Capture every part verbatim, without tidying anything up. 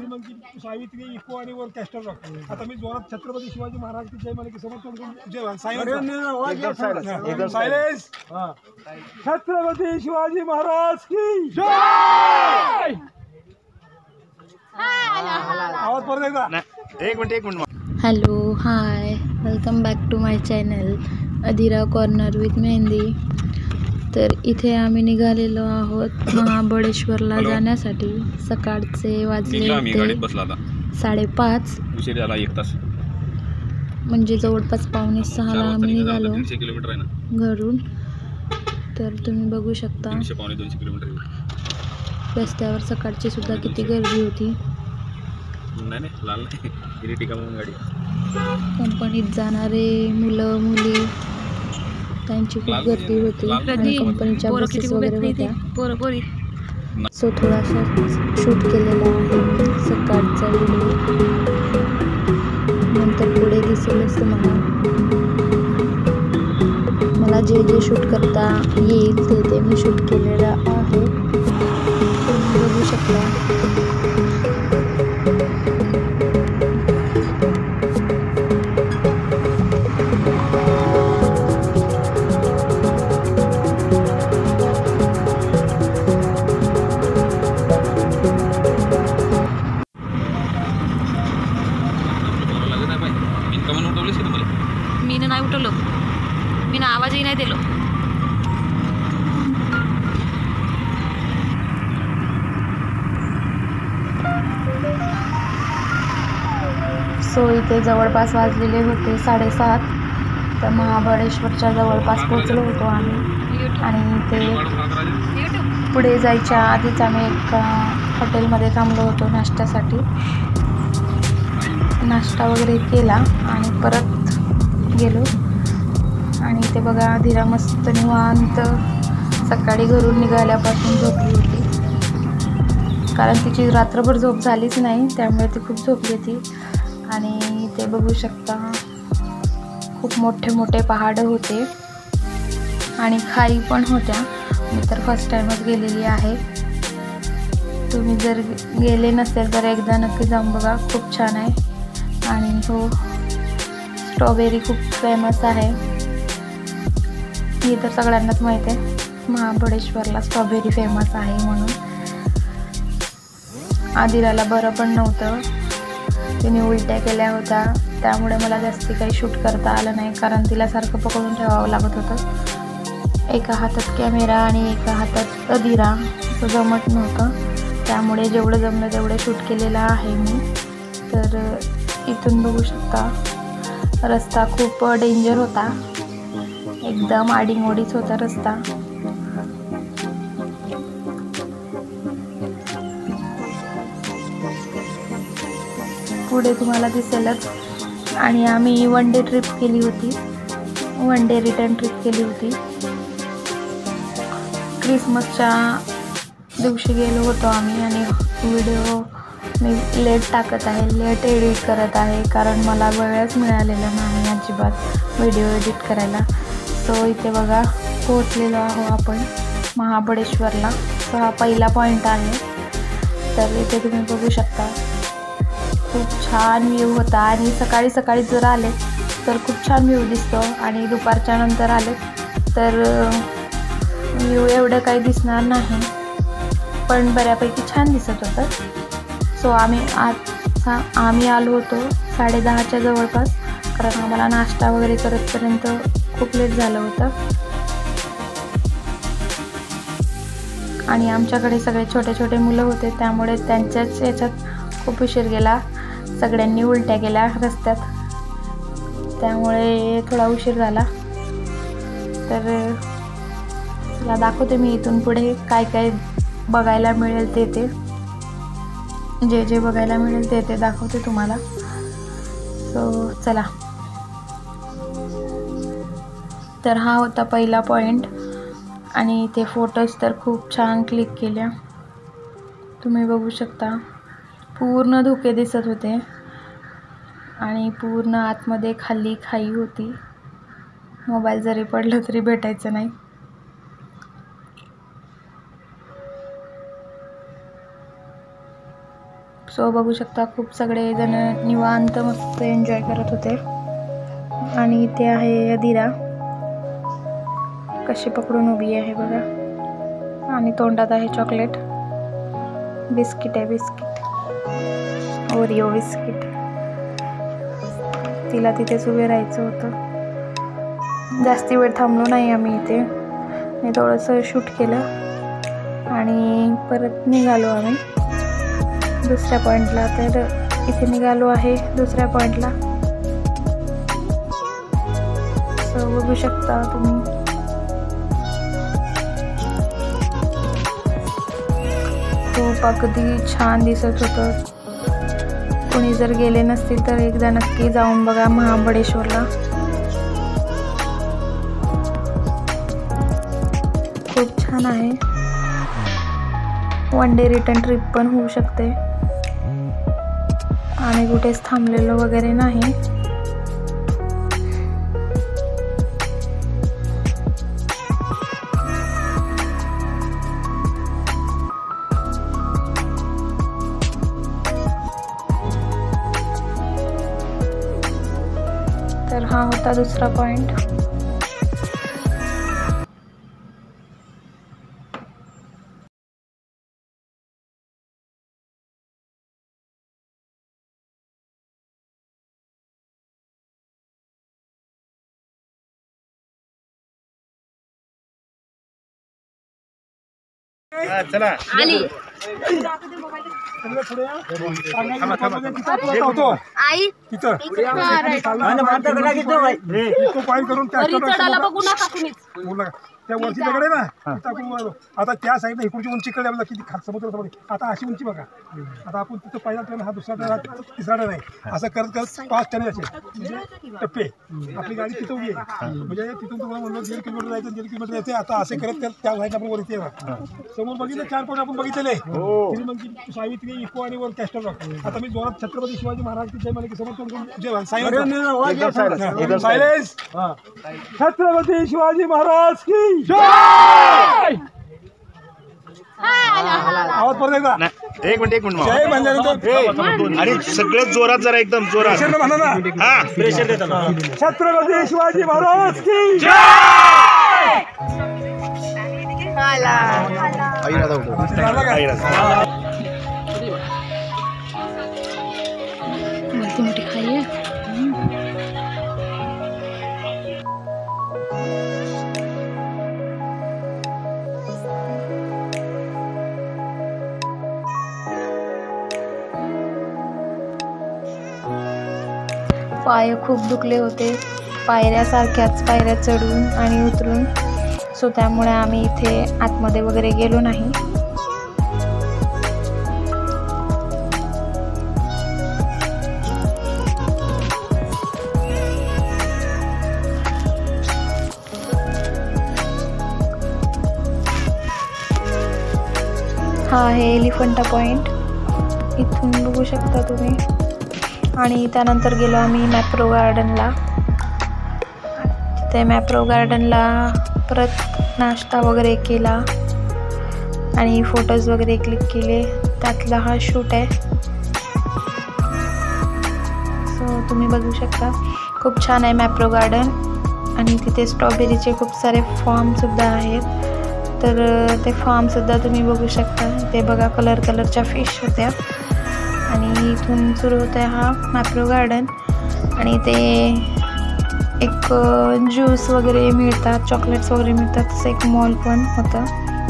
खाली मग ती सावित्री इको आणि वर कॅस्टर रॉक. आता मी जोरात छत्रपती शिवाजी महाराज की जय मला की समोर तोंड करून जय सायलेन्स सायलेन्स छत्रपती शिवाजी महाराज की जय. आवाज परत एकदा. एक मिनिट एक minute. Hello hi welcome back to my channel Adhira corner with Mehendi. तर इथे आम्ही निघालेलो आहोत महाबळेश्वरला जाण्यासाठी. सकाळचे वाजले होते साडेपाच, उशीर झाला एक तास, म्हणजे जवळपास पावणे सहाला आम्ही निघालो तीनशे किलोमीटर आहे ना घरून. तर तुम्ही बघू शकता तीनशे पावणे दोनशे किलोमीटर रस्त्यावर सकाळची सुद्धा किती गर्दी होती. नाही नाही लाल नाही इरिटिका म्हणून गाडी. कंपनीत जाणारे मुलं मुली त्यांची खूप गर्दी होती आणि कंपनीच्या बसेस वगैरे होत्या. सो थोडासा शूट केलेला आहे सकाळचा व्हिडिओ, नंतर पुढे दिसेलच तुम्हाला. मला जे जे शूट करता येईल ते ते मी शूट केलेलं आहे, तुम्ही बघू शकता. मी नाही उठवलं, मी ना आवाजही नाही दिलो. सो इथे जवळपास वाजलेले होते साडेसात. तर महाबळेश्वरच्या जवळपास पोचलो होतो आम्ही. आणि इथे पुढे जायच्या आधीच आम्ही एका हॉटेलमध्ये थांबलो होतो नाश्त्यासाठी. नाश्ता वगैरे केला आणि परत गेलो. आणि इथे बघा अधीरा मस्त निवांत सकाळी घरून निघाल्यापासून झोपली होती, कारण तिची रात्रभर झोप झालीच नाही, त्यामुळे ती खूप झोपली होती. आणि इथे बघू शकता खूप मोठे मोठे पहाड होते आणि खाई पण होत्या. मी तर फर्स्ट टाईमच गेलेली आहे. तुम्ही जर गेले नसेल तर एकदा नक्की जाऊन बघा, खूप छान आहे. आणि हो, स्ट्रॉबेरी खूप फेमस आहे, हे तर सगळ्यांनाच माहीत आहे. महाबळेश्वरला स्ट्रॉबेरी फेमस आहे म्हणून. अधीराला बरं पण नव्हतं, तिने उलट्या केल्या होत्या, त्यामुळे मला जास्ती काही शूट करता आलं नाही, कारण तिला सारखं पकडून ठेवावं लागत होतं. एका हातात कॅमेरा आणि एका हातात अधीरा, असं जमत नव्हतं. त्यामुळे जेवढं जमलं तेवढं शूट केलेलं आहे मी. तर इथून बघू शकता रस्ता खूप डेंजर होता, एकदम आडीमोडीच होता रस्ता. पुढे तुम्हाला दिसेलच. आणि आम्ही वन डे ट्रिप केली होती, वन डे रिटर्न ट्रिप केली होती. क्रिसमसच्या दिवशी गेलो होतो आम्ही. आणि व्हिडिओ मी लेट टाकत आहे, लेट एडिट करत आहे, कारण मला वेळच मिळालेला नाही अजिबात व्हिडिओ एडिट करायला. सो इथे बघा पोहोचलेलो आहो आपण महाबळेश्वरला. सो हा पहिला पॉईंट आहे. तर इथे तुम्ही बघू शकता खूप छान व्ह्यू होता. आणि सकाळी सकाळी जर आले तर खूप छान व्ह्यू दिसतो, आणि दुपारच्या नंतर आले तर व्ह्यू एवढं काही दिसणार नाही, पण बऱ्यापैकी छान दिसत होतं. सो आम्ही आज आम्ही आलो होतो साडे दहाच्या जवळपास, कारण आम्हाला नाश्ता वगैरे करतपर्यंत खूप लेट झालं होतं. आणि आमच्याकडे सगळे छोटे छोटे मुलं होते, त्यामुळे त्यांच्याच याच्यात खूप उशीर गेला. सगळ्यांनी उलट्या केल्या रस्त्यात, त्यामुळे थोडा उशीर झाला. तर तुला दाखवते मी इथून पुढे काय काय बघायला मिळेल ते ते जे जे बघायला मिळेल ते ते दाखवते तुम्हाला. सो चला. तर हा होता पहिला पॉईंट. आणि इथे फोटोज तर खूप छान क्लिक केल्या, तुम्ही बघू शकता. पूर्ण धुके दिसत होते आणि पूर्ण आतमध्ये खाली खाई होती. मोबाईल जरी पडलं तरी भेटायचं नाही. सो बघू शकता खूप सगळे जण निवांत मस्त एन्जॉय करत होते. आणि इथे आहे अदिरा कशी पकडून उभी आहे बघा, आणि तोंडात आहे चॉकलेट. बिस्किट आहे, बिस्किट ओरिओ बिस्किट. तिला तिथेच उभे राहायचं होतं. जास्ती वेळ थांबलो नाही आम्ही इथे. मी थोडंसं शूट केलं आणि परत निघालो आम्ही दुसऱ्या पॉईंटला. तर इथे निघालो आहे दुसऱ्या पॉईंटला. सो बघू शकता तुम्ही खूप अगदी छान दिसत होतं. कोणी जर गेले नसतील तर एकदा नक्की जाऊन बघा महाबळेश्वरला. खूप छान आहे. वन डे रिटर्न ट्रिप पण होऊ शकते. आम्ही कुठेच थांबलेलो वगैरे नाही. तर हा होता दुसरा पॉइंट. चला आली आई तिथं करून चढायला बघू नका तुम्हीच. त्या वरची दगड आहे ना तिथं आपण आता त्या साईडला इकडची उंची कळली आपल्याला किती खात समुद्र समोर. आता अशी उंची बघा. आता आपण तिथं पहिला टर्न हा दुसरा टर्न हा तिसरा टर्न आहे. असं करत करत पाच टर्न असे म्हणजे टप्पे. आपली गाडी तिथं उभी आहे म्हणजे तिथून तुम्हाला म्हणलं दीड किलोमीटर जायचं दीड किलोमीटर जायचं. आता असं करत करत त्या साईडला आपण वर येते समोर बघितलं चार पॉईंट आपण बघितलेले. मग सावित्री इको आणि वर कॅस्टर रॉक. आता मी जोरात छत्रपती शिवाजी महाराज जय मला की समोर तोंड सायलेन्स. छत्रपती शिवाजी महाराज की आवाज परत एकदा. एक मिनिट एक मिनिट जय म्हणल्यानंतर आणि सगळ्यात जोरात जरा एकदम जोरात म्हणा ना. हा प्रेशर देताना छत्रपती शिवाजी महाराज की मोठी मोठी खाई आहे. पाय खूप दुखले होते पायऱ्यासारख्याच पायऱ्या चढून आणि उतरून. सो त्यामुळे आम्ही इथे आतमध्ये वगैरे गेलो नाही. हा आहे एलिफंटा पॉइंट. इथून बघू शकता तुम्ही. आणि त्यानंतर गेलो आम्ही मॅप्रो गार्डनला. तिथे मॅप्रो गार्डनला परत नाश्ता वगैरे केला आणि फोटोज वगैरे क्लिक केले. त्यातला हा शूट आहे. सो तुम्ही बघू शकता खूप छान आहे मॅप्रो गार्डन. आणि तिथे स्ट्रॉबेरीचे खूप सारे फॉर्मसुद्धा आहेत. तर ते फॉर्मसुद्धा तुम्ही बघू शकता. ते बघा कलर कलरच्या फिश होत्या. आणि इथून सुरू होतं आहे हा मॅप्रो गार्डन. आणि ते एक ज्यूस वगैरे मिळतात, चॉकलेट्स वगैरे मिळतात. तसं एक मॉल पण होतं.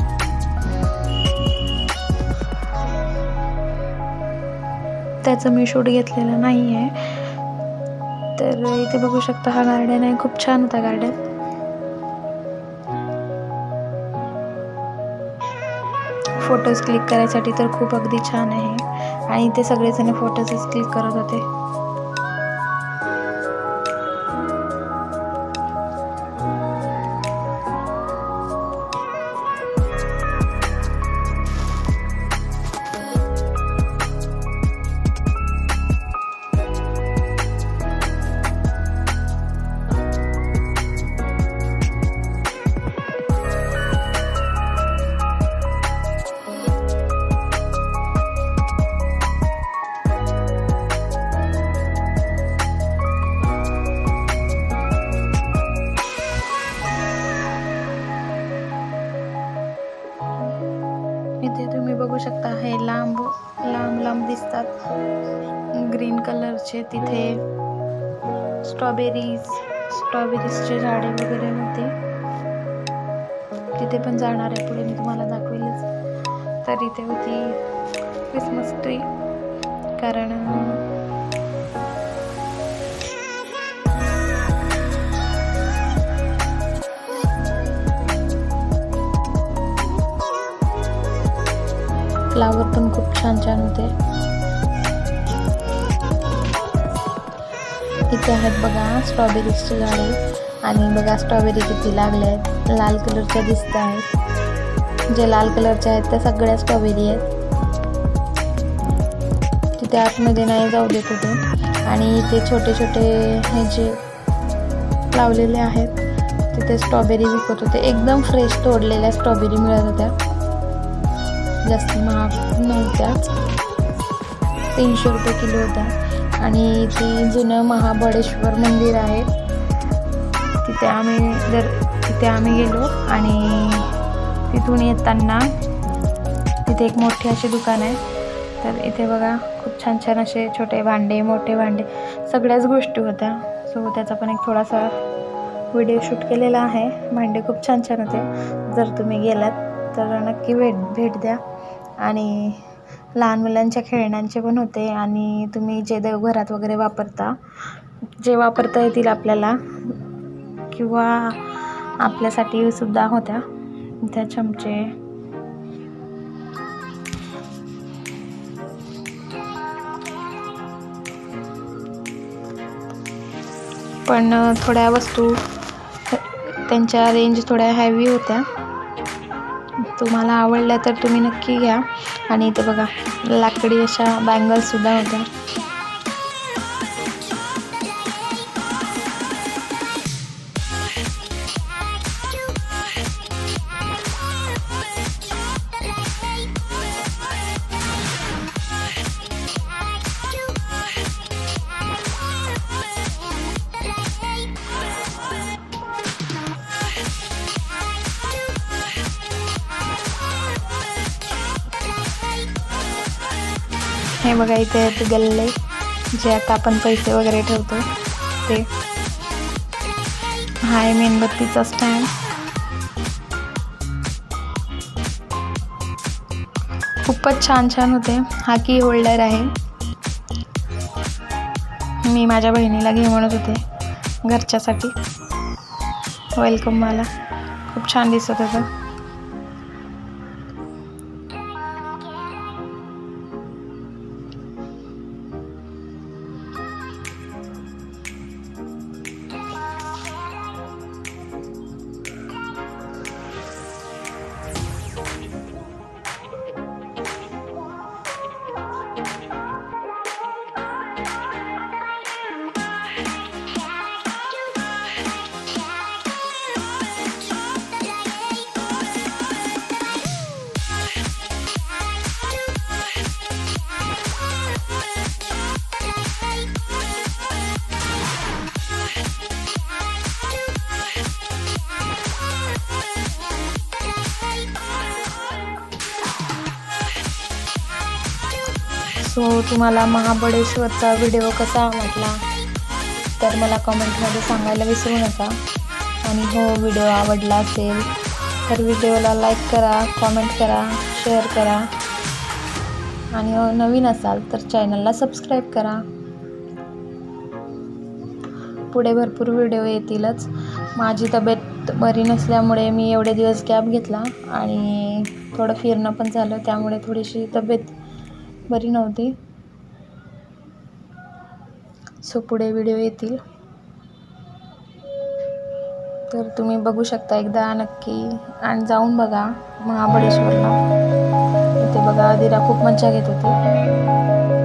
त्याचं मी शूट घेतलेलं नाही आहे. तर इथे बघू शकता हा गार्डन आहे. खूप छान होता गार्डन. फोटोज क्लिक करायसाठी तर खूप अगदी छान आहे. आणि ते सगळेजण फोटोजच क्लिक करत होते. दिसतात ग्रीन कलरचे. तिथे स्ट्रॉबेरीज स्ट्रॉबेरीजचे झाडे वगैरे होते. तिथे पण जाणार आहे पुढे, मी तुम्हाला दाखवेलच. तर इथे होती क्रिसमस ट्री, कारण फ्लावर पण खूप छान छान होते. इथे आहेत बघा स्ट्रॉबेरीजची झाडे, आणि बघा स्ट्रॉबेरी किती लागले आहेत, लाल कलरच्या दिसत आहेत. जे लाल कलरच्या आहेत त्या सगळ्या स्ट्रॉबेरी आहेत. तिथे आतमध्ये नाही जाऊ देत होते. आणि इथे छोटे छोटे हे जे लावलेले आहेत तिथे स्ट्रॉबेरी विकत होते. एकदम फ्रेश तोडलेल्या स्ट्रॉबेरी मिळत होत्या, जास्त महाग नव्हत्याच, तीनशे रुपये किलो होत्या. आणि इथे जुनं महाबळेश्वर मंदिर आहे, तिथे आम्ही जर तिथे आम्ही गेलो. आणि तिथून येताना तिथे एक मोठी अशी दुकान आहे. तर इथे बघा खूप छान छान असे छोटे भांडे, मोठे भांडे, सगळ्याच गोष्टी होत्या. सो त्याचा पण एक थोडासा व्हिडिओ शूट केलेला आहे. भांडे खूप छान छान होते. जर तुम्ही गेलात तर नक्की भेट भेट द्या. आणि लहान मुलांच्या खेळण्यांचे पण होते. आणि तुम्ही जे देवघरात वगैरे वापरता, जे वापरता येतील आपल्याला किंवा आपल्यासाठी सुद्धा होत्या त्या चमचे. पण थोड्या वस्तू त्यांच्या रेंज थोड्या हेवी होत्या. तुम्हाला आवडल्या तर तुम्ही नक्की घ्या. आणि इथे बघा लाकडी अशा बँगल्ससुद्धा होत्या. हे बघा इथे आहेत गल्ले, जे आता आपण पैसे वगैरे ठेवतो ते. हा आहे मेणबत्तीचा स्टँड. खूपच छान छान होते. हा की होल्डर आहे, मी माझ्या बहिणीला घे म्हणत होते घरच्यासाठी. वेलकम मला खूप छान दिसत होतं. सो तुम्हाला महाबळेश्वरचा व्हिडिओ कसा वाटला तर मला कमेंटमध्ये सांगायला विसरू नका. आणि हो, व्हिडिओ आवडला असेल तर व्हिडिओला लाईक करा, कमेंट करा, शेअर करा. आणि हो, नवीन असाल तर चॅनलला सबस्क्राईब करा. पुढे भरपूर व्हिडिओ येतीलच. माझी तब्येत बरी नसल्यामुळे मी एवढे दिवस गॅप घेतला आणि थोडं फिरणं पण झालं, त्यामुळे थोडीशी तब्येत बरी नव्हती. सो पुढे व्हिडिओ येतील तर तुम्ही बघू शकता एकदा नक्की. आणि जाऊन बघा महाबळेश्वरला. इथे बघा आदिरा खूप मजा घेत होती.